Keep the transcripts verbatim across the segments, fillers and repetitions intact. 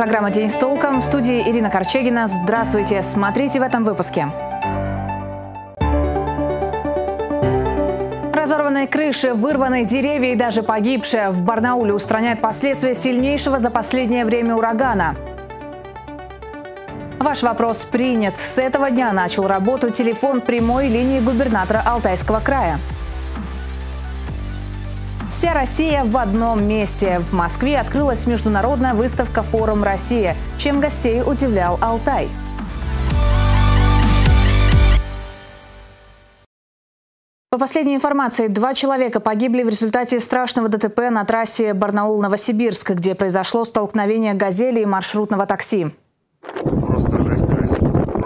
программа «День с толком». В студии Ирина Корчегина. Здравствуйте. Смотрите в этом выпуске. Разорванные крыши, вырванные деревья и даже погибшие. В Барнауле устраняют последствия сильнейшего за последнее время урагана. Ваш вопрос принят. С этого дня начал работу телефон прямой линии губернатора Алтайского края. Вся Россия в одном месте. В Москве открылась международная выставка «Форум Россия», чем гостей удивлял Алтай. По последней информации, два человека погибли в результате страшного ДТП на трассе Барнаул-Новосибирск, где произошло столкновение «Газели» и маршрутного такси. Просто жесть происходит.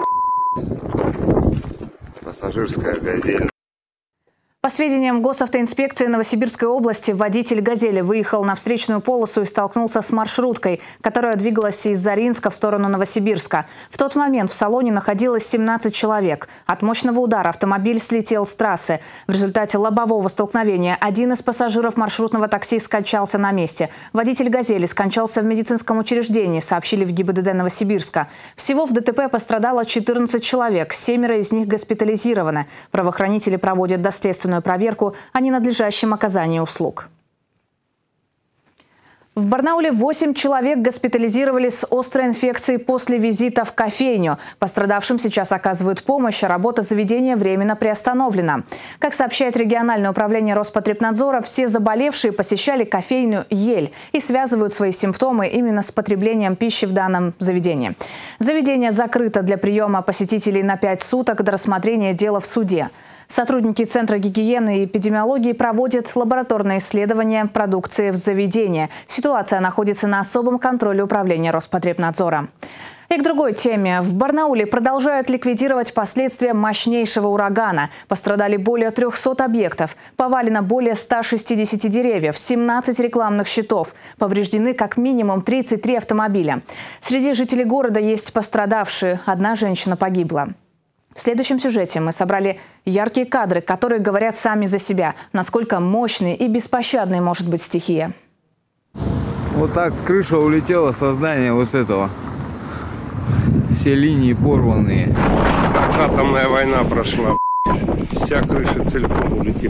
Пассажирская «Газель». По сведениям госавтоинспекции Новосибирской области, водитель «Газели» выехал на встречную полосу и столкнулся с маршруткой, которая двигалась из Заринска в сторону Новосибирска. В тот момент в салоне находилось семнадцать человек. От мощного удара автомобиль слетел с трассы. В результате лобового столкновения один из пассажиров маршрутного такси скончался на месте. Водитель «Газели» скончался в медицинском учреждении, сообщили в ГИБДД Новосибирска. Всего в ДТП пострадало четырнадцать человек, семеро из них госпитализированы. Правоохранители проводят доследственную проверку о ненадлежащем оказании услуг. В Барнауле восемь человек госпитализировали с острой инфекцией после визита в кофейню. Пострадавшим сейчас оказывают помощь, а работа заведения временно приостановлена. Как сообщает региональное управление Роспотребнадзора, все заболевшие посещали кофейню «Ель» и связывают свои симптомы именно с потреблением пищи в данном заведении. Заведение закрыто для приема посетителей на пять суток до рассмотрения дела в суде. Сотрудники Центра гигиены и эпидемиологии проводят лабораторные исследования продукции в заведении. Ситуация находится на особом контроле управления Роспотребнадзора. И к другой теме. В Барнауле продолжают ликвидировать последствия мощнейшего урагана. Пострадали более трёхсот объектов. Повалено более ста шестидесяти деревьев, семнадцать рекламных щитов. Повреждены как минимум тридцать три автомобиля. Среди жителей города есть пострадавшие. Одна женщина погибла. В следующем сюжете мы собрали яркие кадры, которые говорят сами за себя, насколько мощной и беспощадной может быть стихия. Вот так крыша улетела со здания вот с этого. Все линии порванные. Как атомная война прошла. Вся крыша целиком улетела.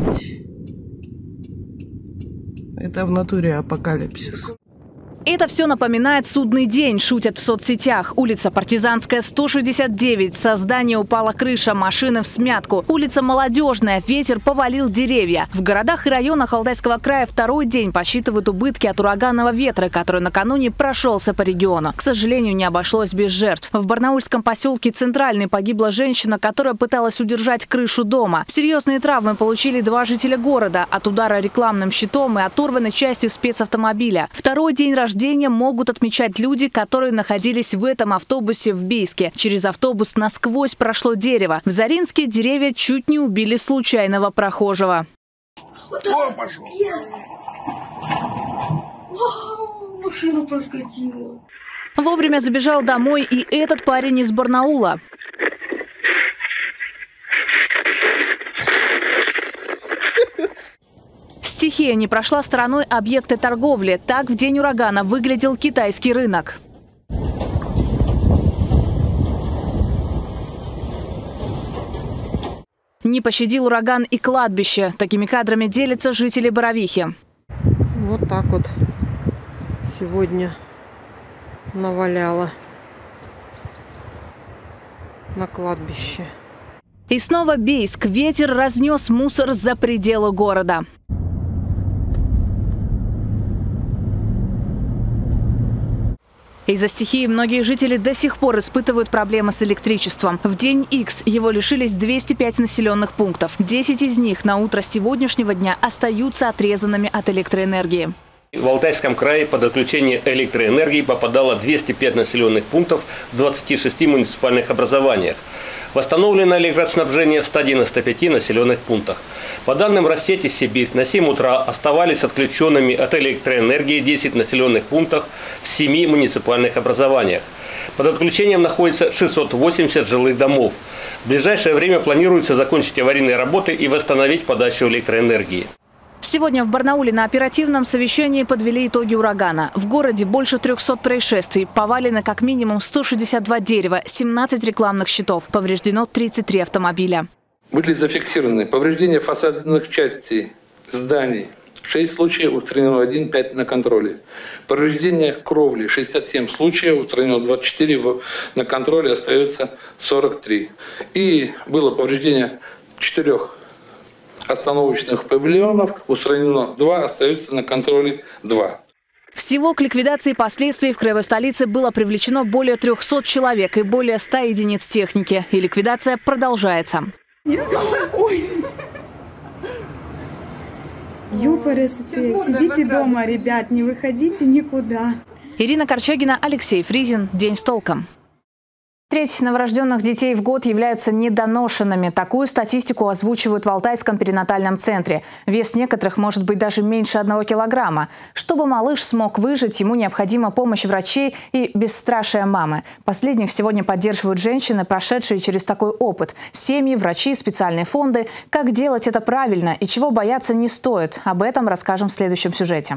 Это в натуре апокалипсис. Это все напоминает судный день, шутят в соцсетях. Улица Партизанская, сто шестьдесят девять. Со здания упала крыша, машины всмятку. Улица Молодежная, ветер повалил деревья. В городах и районах Алтайского края второй день подсчитывают убытки от ураганного ветра, который накануне прошелся по региону. К сожалению, не обошлось без жертв. В барнаульском поселке Центральный погибла женщина, которая пыталась удержать крышу дома. Серьезные травмы получили два жителя города от удара рекламным щитом и оторванной частью спецавтомобиля. Второй день рождения могут отмечать люди, которые находились в этом автобусе в Бийске. Через автобус насквозь прошло дерево. В Заринске деревья чуть не убили случайного прохожего. О, пошел. Вау, машина проскочила. Вовремя забежал домой и этот парень из Барнаула. Стихия не прошла стороной объекты торговли. Так в день урагана выглядел китайский рынок. Не пощадил ураган и кладбище. Такими кадрами делятся жители Боровихи. Вот так вот сегодня наваляло на кладбище. И снова Бийск. Ветер разнес мусор за пределы города. Из-за стихии многие жители до сих пор испытывают проблемы с электричеством. В день Икс его лишились двести пять населенных пунктов. десять из них на утро сегодняшнего дня остаются отрезанными от электроэнергии. В Алтайском крае под отключение электроэнергии попадало двести пять населенных пунктов в двадцати шести муниципальных образованиях. Восстановлено электроснабжение в ста девяноста пяти населенных пунктах. По данным Россети Сибирь, на семь утра оставались отключенными от электроэнергии десять населенных пунктов в семи муниципальных образованиях. Под отключением находится шестьсот восемьдесят жилых домов. В ближайшее время планируется закончить аварийные работы и восстановить подачу электроэнергии. Сегодня в Барнауле на оперативном совещании подвели итоги урагана. В городе больше трёхсот происшествий. Повалены как минимум сто шестьдесят два дерева, семнадцать рекламных щитов. Повреждено тридцать три автомобиля. Были зафиксированы повреждения фасадных частей зданий. шесть случаев, устранено один, пять на контроле. Повреждение кровли шестьдесят семь случаев, устранено двадцать четыре, на контроле остается сорок три. И было повреждение четырех остановочных павильонов, устранено два, остается на контроле два. Всего к ликвидации последствий в краевой столице было привлечено более трёхсот человек и более ста единиц техники. И ликвидация продолжается. Ой. Ёпарасоте, сидите дома, ребят, не выходите никуда. Ирина Корчагина, Алексей Фризин. День с толком. Треть новорожденных детей в год являются недоношенными. Такую статистику озвучивают в Алтайском перинатальном центре. Вес некоторых может быть даже меньше одного килограмма. Чтобы малыш смог выжить, ему необходима помощь врачей и бесстрашие мамы. Последних сегодня поддерживают женщины, прошедшие через такой опыт. Семьи, врачи, специальные фонды. Как делать это правильно и чего бояться не стоит? Об этом расскажем в следующем сюжете.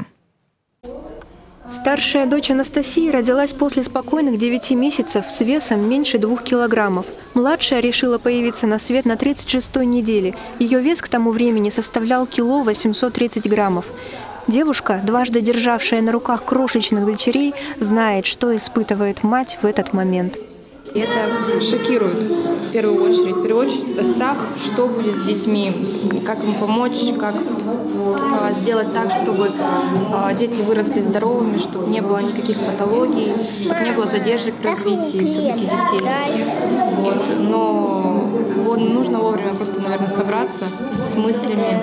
Старшая дочь Анастасии родилась после спокойных девяти месяцев с весом меньше двух килограммов. Младшая решила появиться на свет на тридцать шестой неделе. Ее вес к тому времени составлял кило восемьсот тридцать граммов. Девушка, дважды державшая на руках крошечных дочерей, знает, что испытывает мать в этот момент. Это шокирует в первую очередь. В первую очередь это страх, что будет с детьми, как им помочь, как э, сделать так, чтобы э, дети выросли здоровыми, чтобы не было никаких патологий, чтобы не было задержек в развитии все-таки детей. Вот. Но вот, нужно вовремя просто, наверное, собраться с мыслями,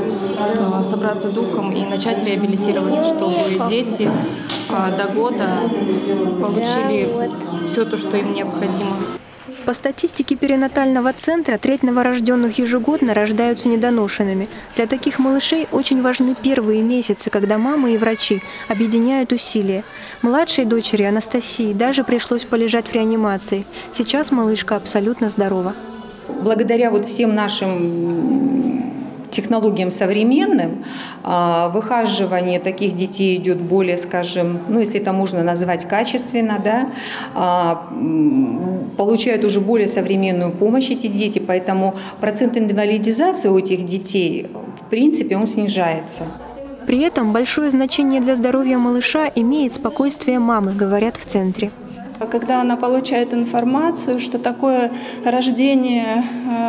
э, собраться духом и начать реабилитироваться, чтобы дети э, до года получили все то, что им необходимо. По статистике перинатального центра, треть новорожденных ежегодно рождаются недоношенными. Для таких малышей очень важны первые месяцы, когда мамы и врачи объединяют усилия. Младшей дочери Анастасии даже пришлось полежать в реанимации. Сейчас малышка абсолютно здорова. Благодаря вот всем нашим технологиям современным, выхаживание таких детей идет более, скажем, ну если это можно назвать качественно, да, получают уже более современную помощь эти дети, поэтому процент инвалидизации у этих детей, в принципе, он снижается. При этом большое значение для здоровья малыша имеет спокойствие мамы, говорят в центре. Когда она получает информацию, что такое рождение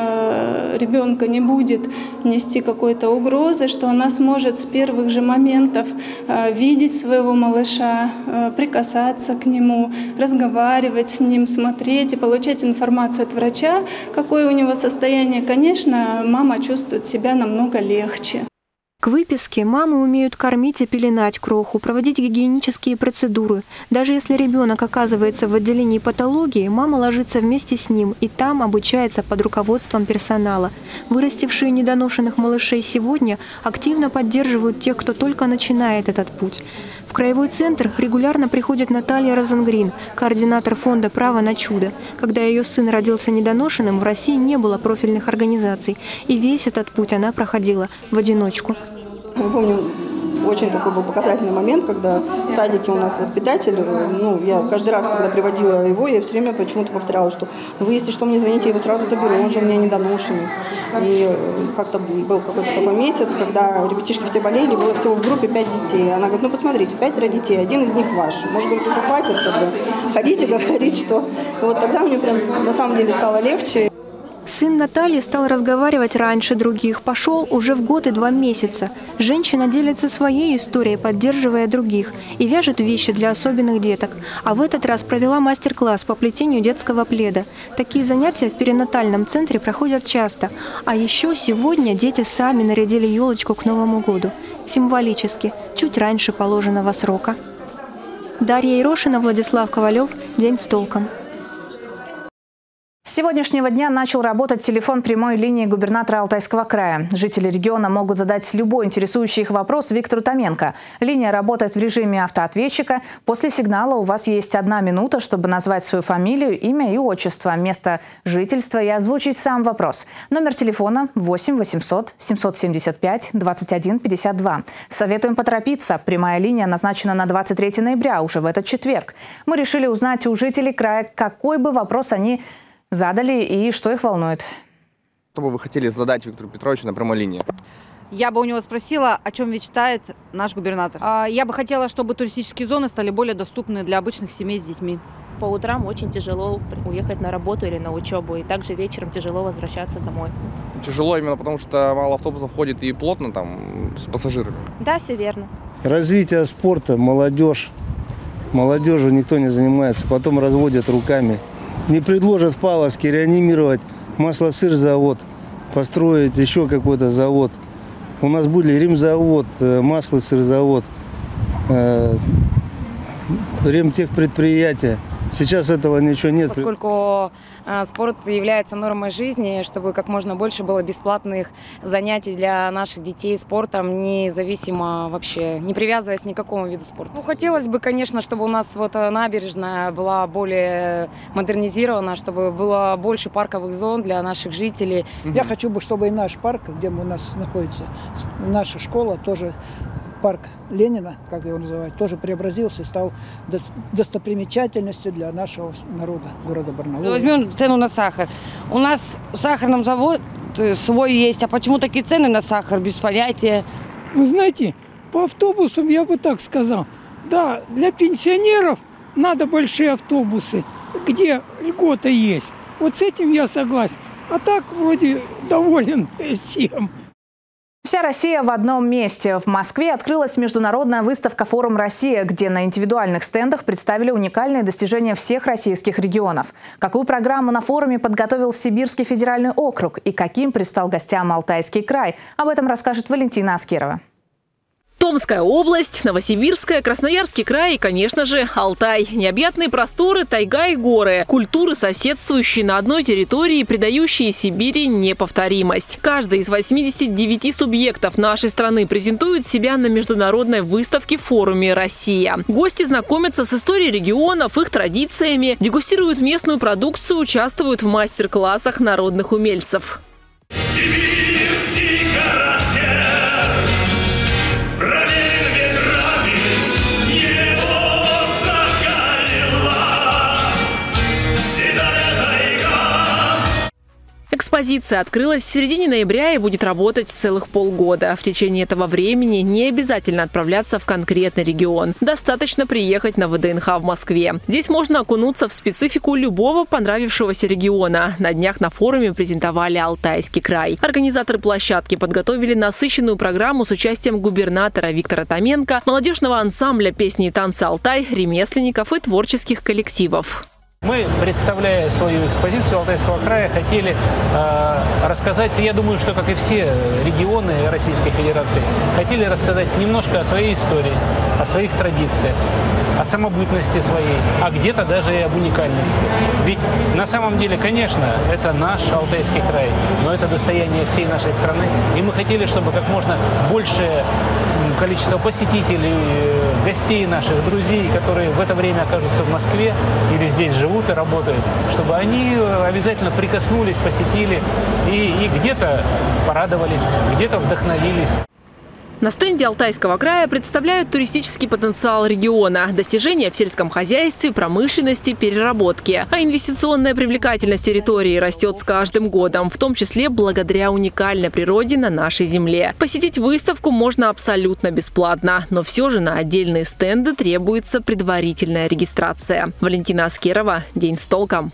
э, ребенка не будет нести какой-то угрозы, что она сможет с первых же моментов э, видеть своего малыша, э, прикасаться к нему, разговаривать с ним, смотреть и получать информацию от врача, какое у него состояние, конечно, мама чувствует себя намного легче. К выписке мамы умеют кормить и пеленать кроху, проводить гигиенические процедуры. Даже если ребенок оказывается в отделении патологии, мама ложится вместе с ним и там обучается под руководством персонала. Вырастившие недоношенных малышей сегодня активно поддерживают тех, кто только начинает этот путь. В краевой центр регулярно приходит Наталья Розенгрин, координатор фонда «Право на чудо». Когда ее сын родился недоношенным, в России не было профильных организаций, и весь этот путь она проходила в одиночку. Мы помним, очень такой был показательный момент, когда в садике у нас воспитатель, ну, я каждый раз, когда приводила его, я все время почему-то повторяла, что вы, если что, мне звоните, я его сразу заберу, он же у меня недоношенный. И как-то был какой-то такой месяц, когда ребятишки все болели, было всего в группе пять детей. Она говорит, ну, посмотрите, пятеро детей, один из них ваш. Может, говорит, уже хватит, когда ходите говорить, что... И вот тогда мне прям на самом деле стало легче. Сын Натальи стал разговаривать раньше других, пошел уже в год и два месяца. Женщина делится своей историей, поддерживая других, и вяжет вещи для особенных деток. А в этот раз провела мастер-класс по плетению детского пледа. Такие занятия в перинатальном центре проходят часто. А еще сегодня дети сами нарядили елочку к Новому году. Символически, чуть раньше положенного срока. Дарья Ерошина, Владислав Ковалев. День с толком. С сегодняшнего дня начал работать телефон прямой линии губернатора Алтайского края. Жители региона могут задать любой интересующий их вопрос Виктору Томенко. Линия работает в режиме автоответчика. После сигнала у вас есть одна минута, чтобы назвать свою фамилию, имя и отчество, место жительства и озвучить сам вопрос. Номер телефона восемь восемьсот семьсот семьдесят пять двадцать один пятьдесят два. Советуем поторопиться. Прямая линия назначена на двадцать третье ноября, уже в этот четверг. Мы решили узнать у жителей края, какой бы вопрос они задали и что их волнует. Что бы вы хотели задать Виктору Петровичу на прямой линии? Я бы у него спросила, о чем мечтает наш губернатор. Я бы хотела, чтобы туристические зоны стали более доступны для обычных семей с детьми. По утрам очень тяжело уехать на работу или на учебу, и также вечером тяжело возвращаться домой. Тяжело именно потому, что мало автобусов ходит и плотно там с пассажирами? Да, все верно. Развитие спорта, молодежь. Молодежью никто не занимается, потом разводят руками. Не предложат в Павловске реанимировать масло-сыр-завод, построить еще какой-то завод. У нас были римзавод, масло-сыр-завод, ремтехпредприятия. Сейчас этого ничего нет. Поскольку э, спорт является нормой жизни, чтобы как можно больше было бесплатных занятий для наших детей спортом, независимо вообще, не привязываясь ни к какому виду спорта. Ну, хотелось бы, конечно, чтобы у нас вот набережная была более модернизирована, чтобы было больше парковых зон для наших жителей. Я хочу бы, чтобы и наш парк, где у нас находится наша школа, тоже парк Ленина, как его называют, тоже преобразился и стал достопримечательностью для нашего народа, города Барнаула. Возьмем цену на сахар. У нас в сахарном заводе свой есть, а почему такие цены на сахар, без понятия. Вы знаете, по автобусам я бы так сказал. Да, для пенсионеров надо большие автобусы, где льгота есть. Вот с этим я согласен. А так вроде доволен всем. Вся Россия в одном месте. В Москве открылась международная выставка «Форум Россия», где на индивидуальных стендах представили уникальные достижения всех российских регионов. Какую программу на форуме подготовил Сибирский федеральный округ и каким предстал гостям Алтайский край? Об этом расскажет Валентина Аскерова. Томская область, Новосибирская, Красноярский край и, конечно же, Алтай. Необъятные просторы, тайга и горы. Культуры, соседствующие на одной территории, придающие Сибири неповторимость. Каждый из восьмидесяти девяти субъектов нашей страны презентует себя на международной выставке «Форуме Россия». Гости знакомятся с историей регионов, их традициями, дегустируют местную продукцию, участвуют в мастер-классах народных умельцев. Экспозиция открылась в середине ноября и будет работать целых полгода. В течение этого времени не обязательно отправляться в конкретный регион. Достаточно приехать на вэ дэ эн ха в Москве. Здесь можно окунуться в специфику любого понравившегося региона. На днях на форуме презентовали Алтайский край. Организаторы площадки подготовили насыщенную программу с участием губернатора Виктора Томенко, молодежного ансамбля «Песни и танцы Алтай», ремесленников и творческих коллективов. Мы, представляя свою экспозицию Алтайского края, хотели э, рассказать, я думаю, что, как и все регионы Российской Федерации, хотели рассказать немножко о своей истории, о своих традициях, о самобытности своей, а где-то даже и об уникальности. Ведь на самом деле, конечно, это наш Алтайский край, но это достояние всей нашей страны. И мы хотели, чтобы как можно большее количество посетителей, гостей наших, друзей, которые в это время окажутся в Москве или здесь живут и работают, чтобы они обязательно прикоснулись, посетили и, и где-то порадовались, где-то вдохновились. На стенде Алтайского края представляют туристический потенциал региона, достижения в сельском хозяйстве, промышленности, переработке. А инвестиционная привлекательность территории растет с каждым годом, в том числе благодаря уникальной природе на нашей земле. Посетить выставку можно абсолютно бесплатно, но все же на отдельные стенды требуется предварительная регистрация. Валентина Аскерова, «День с толком».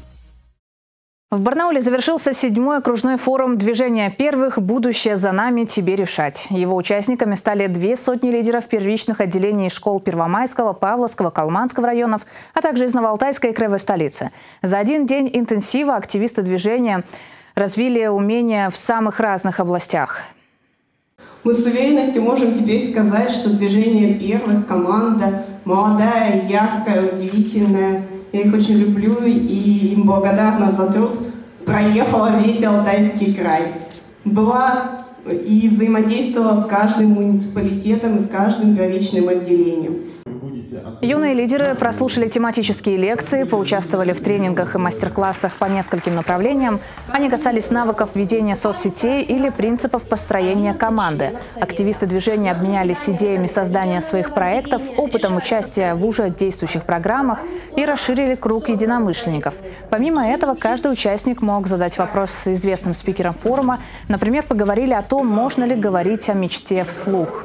В Барнауле завершился седьмой окружной форум движения первых «Будущее за нами, тебе решать». Его участниками стали две сотни лидеров первичных отделений школ Первомайского, Павловского, Калманского районов, а также из Новоалтайской и краевой столицы. За один день интенсива активисты движения развили умения в самых разных областях. Мы с уверенностью можем теперь сказать, что движение первых, команда молодая, яркая, удивительная. Я их очень люблю и им благодарна за труд, проехала весь Алтайский край. Была и взаимодействовала с каждым муниципалитетом и с каждым первичным отделением. Юные лидеры прослушали тематические лекции, поучаствовали в тренингах и мастер-классах по нескольким направлениям. Они касались навыков ведения соцсетей или принципов построения команды. Активисты движения обменялись идеями создания своих проектов, опытом участия в уже действующих программах и расширили круг единомышленников. Помимо этого, каждый участник мог задать вопрос известным спикерам форума. Например, поговорили о том, можно ли говорить о мечте вслух.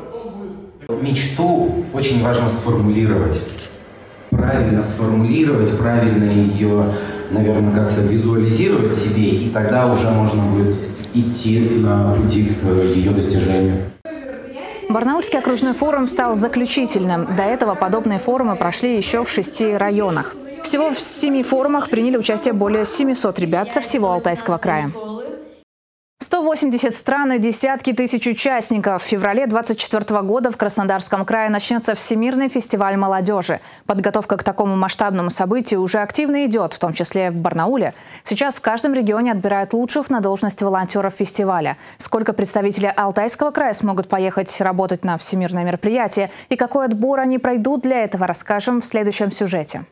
Мечту очень важно сформулировать, правильно сформулировать, правильно ее, наверное, как-то визуализировать себе, и тогда уже можно будет идти на пути к ее достижению. Барнаульский окружной форум стал заключительным. До этого подобные форумы прошли еще в шести районах. Всего в семи форумах приняли участие более семисот ребят со всего Алтайского края. сто восемьдесят стран и десятки тысяч участников. В феврале двадцать четвёртого года в Краснодарском крае начнется Всемирный фестиваль молодежи. Подготовка к такому масштабному событию уже активно идет, в том числе в Барнауле. Сейчас в каждом регионе отбирают лучших на должность волонтеров фестиваля. Сколько представителей Алтайского края смогут поехать работать на всемирное мероприятие и какой отбор они пройдут, для этого расскажем в следующем сюжете.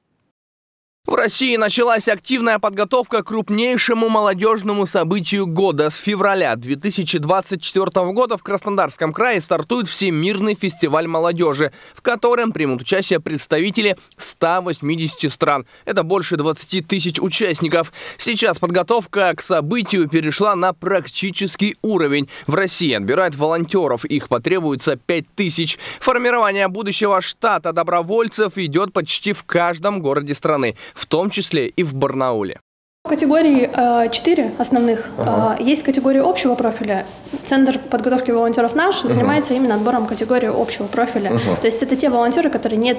В России началась активная подготовка к крупнейшему молодежному событию года. С февраля две тысячи двадцать четвёртого года в Краснодарском крае стартует Всемирный фестиваль молодежи, в котором примут участие представители ста восьмидесяти стран. Это больше двадцати тысяч участников. Сейчас подготовка к событию перешла на практический уровень. В России отбирают волонтеров, их потребуется пять тысяч. Формирование будущего штата добровольцев идет почти в каждом городе страны, в том числе и в Барнауле. Категории четыре основных. Ага. Есть категория общего профиля. Центр подготовки волонтеров наш занимается ага. именно отбором категории общего профиля. Ага. То есть это те волонтеры, которые не,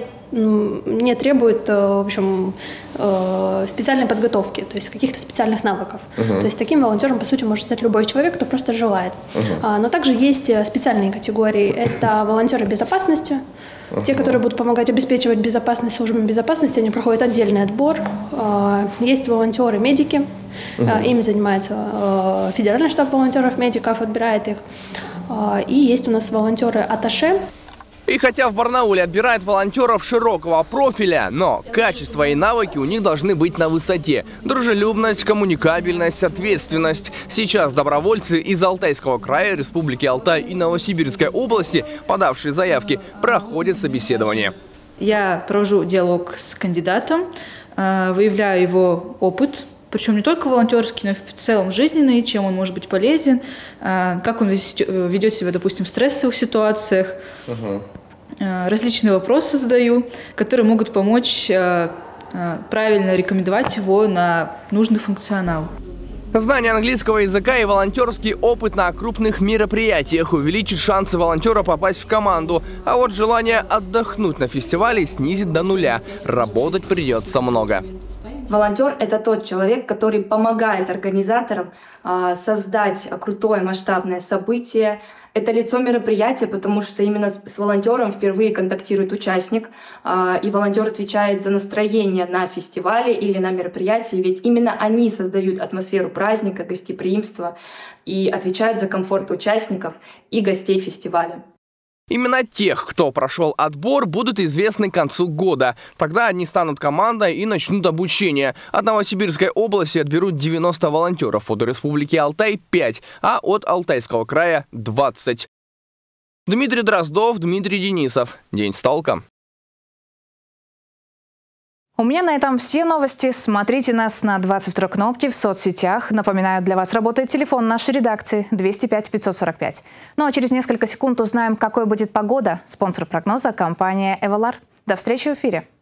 не требуют, в общем, специальной подготовки, то есть каких-то специальных навыков. Ага. То есть таким волонтером, по сути, может стать любой человек, кто просто желает. Ага. Но также есть специальные категории. Это волонтеры безопасности. Те, которые будут помогать обеспечивать безопасность службам безопасности, они проходят отдельный отбор. Есть волонтеры-медики, uh-huh. ими занимается федеральный штаб волонтеров-медиков, отбирает их. И есть у нас волонтеры-атташе. И хотя в Барнауле отбирают волонтеров широкого профиля, но качество и навыки у них должны быть на высоте. Дружелюбность, коммуникабельность, ответственность. Сейчас добровольцы из Алтайского края, Республики Алтай и Новосибирской области, подавшие заявки, проходят собеседование. Я провожу диалог с кандидатом, выявляю его опыт, причем не только волонтерский, но и в целом жизненный, чем он может быть полезен, как он ведет себя, допустим, в стрессовых ситуациях. Uh-huh. Различные вопросы задаю, которые могут помочь правильно рекомендовать его на нужный функционал. Знание английского языка и волонтерский опыт на крупных мероприятиях увеличит шансы волонтера попасть в команду. А вот желание отдохнуть на фестивале снизит до нуля. Работать придется много. Волонтер – это тот человек, который помогает организаторам э, создать крутое масштабное событие. Это лицо мероприятия, потому что именно с, с волонтером впервые контактирует участник, э, и волонтер отвечает за настроение на фестивале или на мероприятии, ведь именно они создают атмосферу праздника, гостеприимства и отвечают за комфорт участников и гостей фестиваля. Именно тех, кто прошел отбор, будут известны к концу года. Тогда они станут командой и начнут обучение. От Новосибирской области отберут девяносто волонтеров, от Республики Алтай – пять, а от Алтайского края – двадцать. Дмитрий Дроздов, Дмитрий Денисов. День с толком. У меня на этом все новости. Смотрите нас на двадцать второй кнопке в соцсетях. Напоминаю, для вас работает телефон нашей редакции двести пять пятьсот сорок пять. Ну а через несколько секунд узнаем, какой будет погода. Спонсор прогноза – компания «Эвалар». До встречи в эфире.